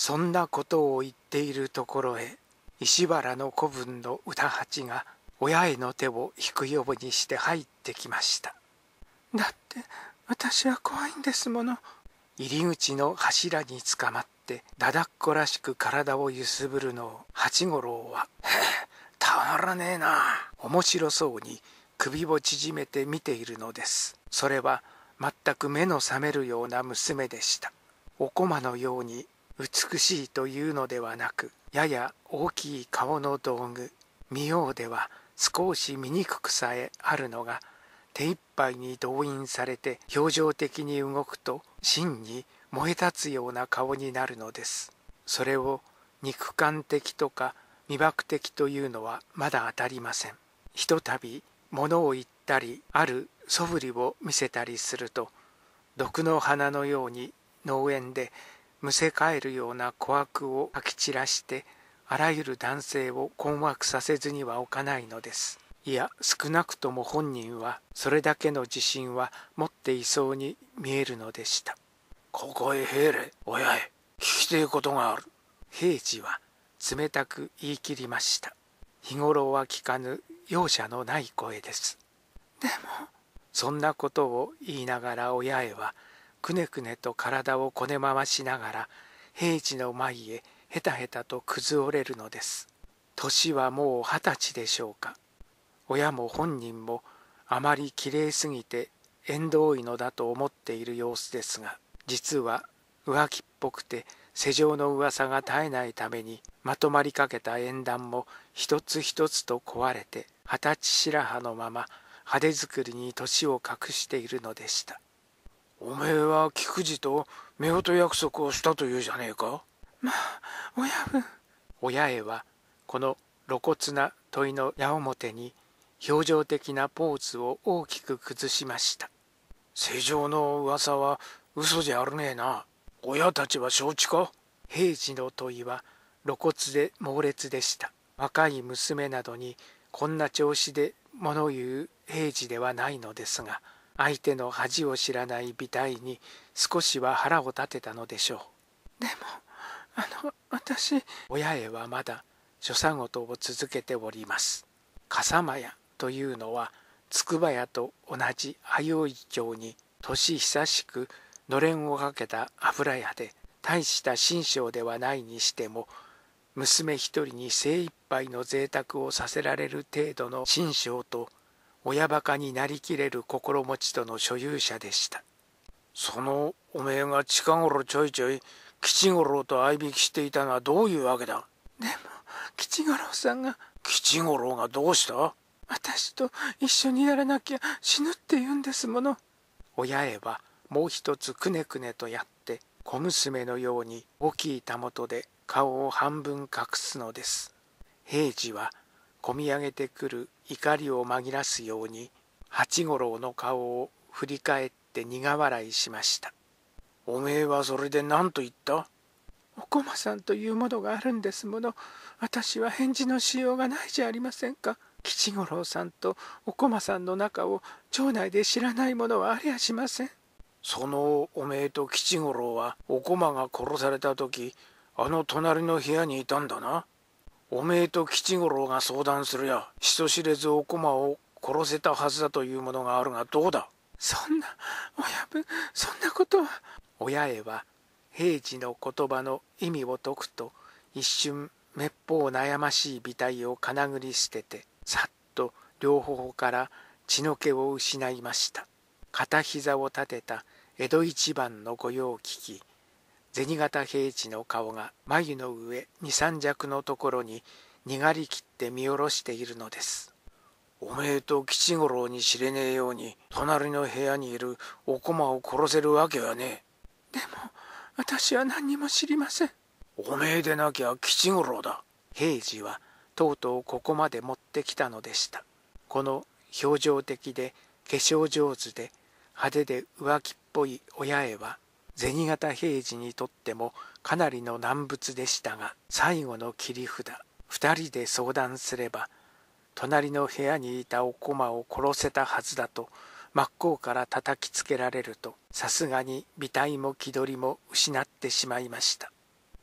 そんなことを言っているところへ、石原の子分の歌八が親への手を引くようにして入ってきました。だって私は怖いんですもの。入り口の柱につかまってだだっこらしく体を揺すぶるのを八五郎は「へえ、たまらねえな」面白そうに首を縮めて見ているのです。それは全く目の覚めるような娘でした。お駒のように美しいというのではなく、やや大きい顔の道具、見ようでは少し醜くさえあるのが手一杯に動員されて表情的に動くと真に燃え立つような顔になるのです。それを肉感的とか魅惑的というのはまだ当たりません。ひとたび物を言ったりある素振りを見せたりすると、毒の花のように農園でむせ返るような琥珀を吐き散らしてあらゆる男性を困惑させずにはおかないのです。いや、少なくとも本人はそれだけの自信は持っていそうに見えるのでした。ここへ入れ、親へ、聞きてえことがある。平次は冷たく言い切りました。日頃は聞かぬ容赦のない声です。でも、そんなことを言いながら親へはくねくねと体をこね回しながら平次の前へへたへたと崩れるのです。年はもう20歳でしょうか。親も本人もあまりきれいすぎて縁遠いのだと思っている様子ですが、実は浮気っぽくて世情の噂が絶えないためにまとまりかけた縁談も一つ一つと壊れて20歳白羽のまま派手作りに年を隠しているのでした。おめえは菊次と夫婦約束をしたというじゃねえか。まあ、親分。親へはこの露骨な問いの矢面に表情的なポーズを大きく崩しました。世情の噂は嘘じゃあるねえな。親たちは承知か。平次の問いは露骨で猛烈でした。若い娘などにこんな調子で物言う平次ではないのですが、相手の恥を知らない美体に少しは腹を立てたのでしょう。でも私、親へはまだ所作事を続けております。笠間屋というのは筑波屋と同じ相生町に年久しくのれんをかけた油屋で、大した身上ではないにしても娘一人に精一杯の贅沢をさせられる程度の身上と親バカになりきれる心持ちとの所有者でした。そのおめえが近頃ちょいちょい吉五郎と相引きしていたのはどういうわけだ。でも吉五郎さんが。吉五郎がどうした。私と一緒にやらなきゃ死ぬって言うんですもの。親へはもう一つくねくねとやって小娘のように大きいたもとで顔を半分隠すのです。平次はこみ上げてくる怒りを紛らすように八五郎の顔を振り返って苦笑いしました。おめえはそれで何と言った。お駒さんというものがあるんですもの。私は返事のしようがないじゃありませんか。吉五郎さんとお駒さんの仲を町内で知らない者はありゃしません。そのおめえと吉五郎はお駒が殺された時あの隣の部屋にいたんだな。おめえと吉五郎が相談するや人知れずお駒を殺せたはずだというものがあるがどうだ。そんな親分、そんなことは。親へは平次の言葉の意味を解くと一瞬めっぽう悩ましい美体をかなぐり捨ててさっと両頬から血の気を失いました。片膝を立てた江戸一番の御用聞き、銭形平次の顔が眉の上二三尺のところににがりきって見下ろしているのです。おめえと吉五郎に知れねえように隣の部屋にいるお駒を殺せるわけはねえ。でも私は何にも知りません。おめえでなきゃ吉五郎だ。平次はとうとうここまで持ってきたのでした。この表情的で化粧上手で派手で浮気っぽい親へは銭形平次にとってもかなりの難物でしたが、最後の切り札、二人で相談すれば隣の部屋にいたお駒を殺せたはずだと真っ向から叩きつけられると、さすがに美体も気取りも失ってしまいました。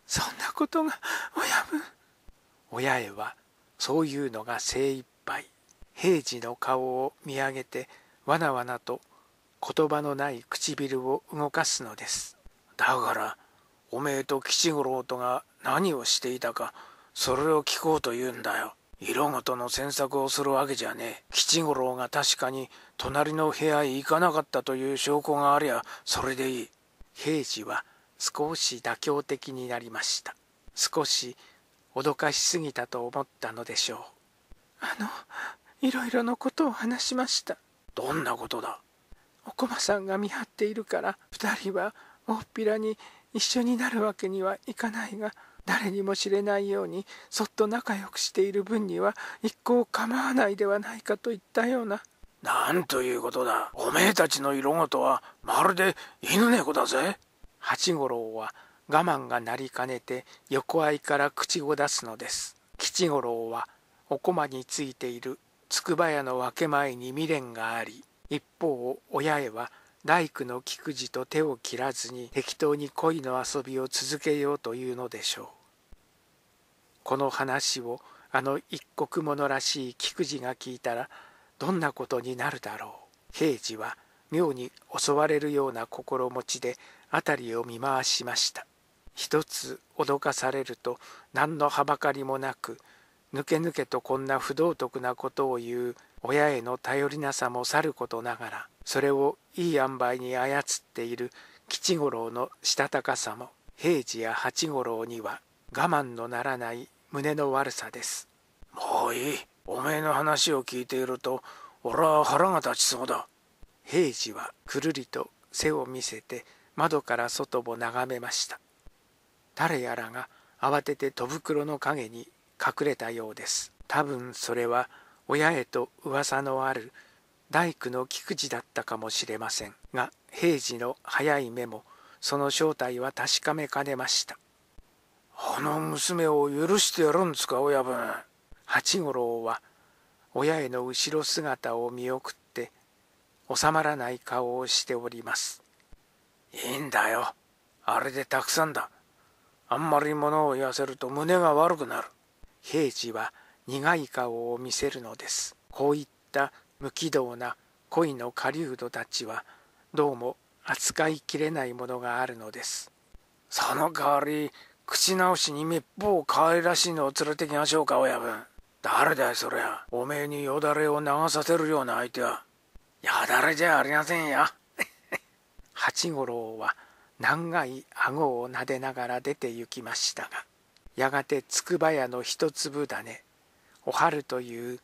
そんなことが親分。親へはそういうのが精一杯。平次の顔を見上げてわなわなと言葉のない唇を動かすのです。だからおめえと吉五郎とが何をしていたか、それを聞こうと言うんだよ。色ごとの詮索をするわけじゃねえ。吉五郎が確かに隣の部屋へ行かなかったという証拠がありゃそれでいい。平次は少し妥協的になりました。少し脅かしすぎたと思ったのでしょう。いろいろのことを話しました。どんなことだ。お駒さんが見張っているから2人は大っぴらに一緒になるわけにはいかないが、誰にも知れないようにそっと仲良くしている分には一向構わないではないかといったような。なんということだ。おめえたちの色ごとはまるで犬猫だぜ。八五郎は我慢がなりかねて横合いから口を出すのです。吉五郎はお駒についている筑波屋の分け前に未練があり、一方親へは大工の菊次と手を切らずに適当に恋の遊びを続けようというのでしょう。この話を一国者らしい菊次が聞いたらどんなことになるだろう。平次は妙に襲われるような心持ちで辺りを見回しました。一つ脅かされると何のはばかりもなく、ぬけぬけとこんな不道徳なことを言う親への頼りなさもさることながら、それをいい塩梅に操っている吉五郎のしたたかさも平次や八五郎には我慢のならない胸の悪さです。もういい。おめえの話を聞いていると俺は腹が立ちそうだ。平次はくるりと背を見せて窓から外を眺めました。誰やらが慌てて戸袋の陰に隠れたようです。多分それは親へと噂のある大工の菊次だったかもしれませんが、平次の早い目もその正体は確かめかねました。あの娘を許してやるんですか親分。八五郎は親への後ろ姿を見送って収まらない顔をしております。いいんだよ、あれでたくさんだ。あんまり物を言わせると胸が悪くなる。平次は苦い顔を見せるのです。こういった無軌道な恋の狩人たちはどうも扱いきれないものがあるのです。その代わり口直しにめっぽう可愛らしいのを連れてきましょうか親分。誰だいそりゃ。おめえによだれを流させるような相手は。よだれじゃありませんよ。八五郎は長い顎を撫でながら出て行きましたが、やがて筑波屋の一粒種お春という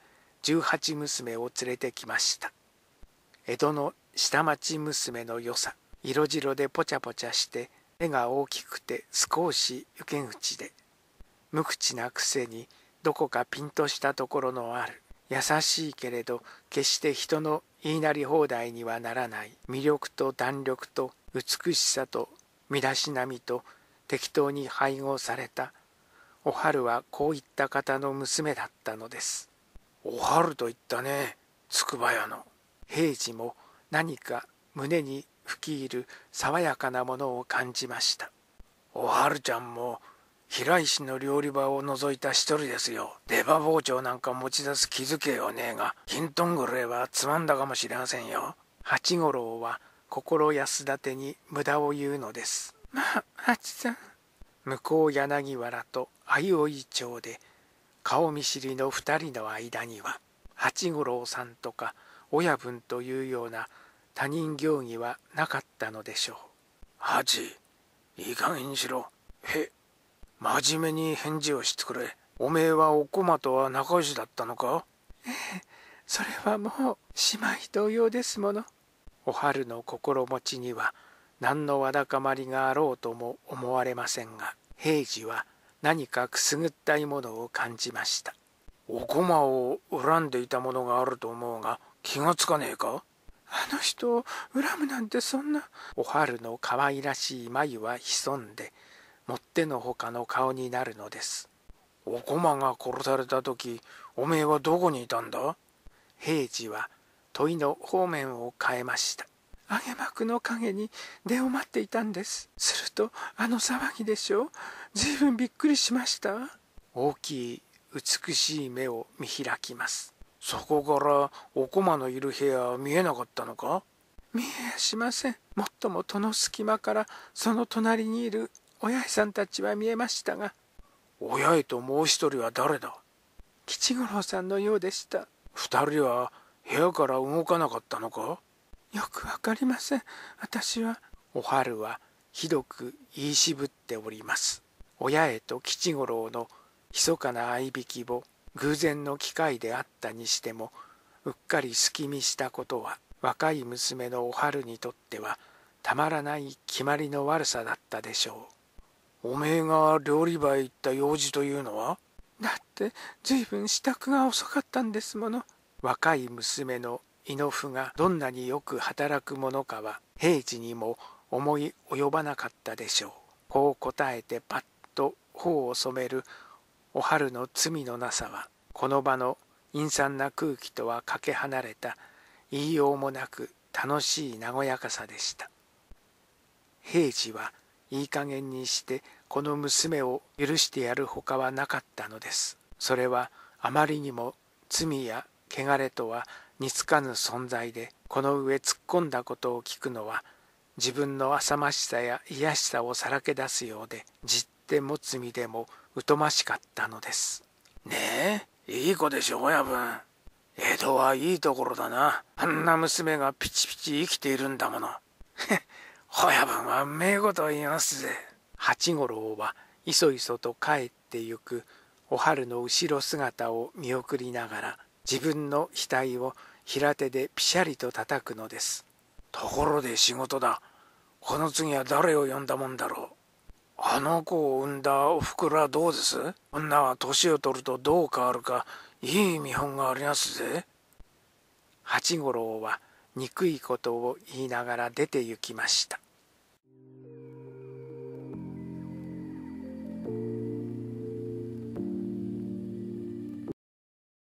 18娘を連れてきました。江戸の下町娘の良さ、色白でぽちゃぽちゃして目が大きくて少し受け口で、無口なくせにどこかピンとしたところのある、優しいけれど決して人の言いなり放題にはならない魅力と弾力と美しさと身だしなみと適当に配合されたお春はこういった方の娘だったのです。お春と言ったね、筑波屋の。平次も何か胸に吹き入る爽やかなものを感じました。お春ちゃんも平石の料理場を除いた一人ですよ。出刃包丁なんか持ち出す気づけよねえが、ヒントンぐらいはつまんだかもしれませんよ。八五郎は心安立てに無駄を言うのです。まあ八さん。向こう柳原と相生町で顔見知りの二人の間には八五郎さんとか親分というような他人行儀はなかったのでしょう。八、いい加減にしろ。真面目に返事をしてくれ。おめえはお駒とは仲良しだったのか。それはもう姉妹同様ですもの。お春の心持ちには何のわだかまりがあろうとも思われませんが、平次は何かくすぐったいものを感じました。お駒を恨んでいたものがあると思うが気がつかねえか。あの人を恨むなんてそんな。お春の可愛らしい眉は潜んでもってのほかの顔になるのです。お駒が殺された時おめえはどこにいたんだ。平次は問いの方面を変えました。 揚幕の陰に出を待っていたんです。するとあの騒ぎでしょう。ずいぶんびっくりしましたわ。大きい美しい目を見開きます。そこからお駒のいる部屋は見えなかったのか？見えやしません。もっとも戸の隙間からその隣にいるお八重さんたちは見えましたが。お八重ともう一人は誰だ？吉五郎さんのようでした。二人は部屋から動かなかったのか？よくわかりません。私は。お春はひどく言い渋っております。お八重と吉五郎の密かな相引きを偶然の機会であったにしても、うっかり隙見したことは若い娘のお春にとってはたまらない決まりの悪さだったでしょう。おめえが料理場へ行った用事というのは？だってずいぶん支度が遅かったんですもの。若い娘の猪夫がどんなによく働くものかは平次にも思い及ばなかったでしょう。こう答えてパッと頬を染めるお春の罪のなさは、この場の陰惨な空気とはかけ離れた言いようもなく楽しい和やかさでした。平次はいい加減にしてこの娘を許してやるほかはなかったのです。それはあまりにも罪や汚れとは似つかぬ存在で、この上突っ込んだことを聞くのは自分の浅ましさや卑しさをさらけ出すようで、じって持つ身でも疎ましかったのです。ねえ、いい子でしょ親分。江戸はいいところだな。あんな娘がピチピチ生きているんだもの。親分はうめえことを言いますぜ。八五郎はいそいそと帰ってゆくお春の後ろ姿を見送りながら、自分の額を平手でピシャリと叩くのです。ところで仕事だ。この次は誰を呼んだもんだろう。あの子を産んだおふくろはどうです？女は年を取るとどう変わるか、いい見本がありますぜ。八五郎は憎いことを言いながら出て行きました。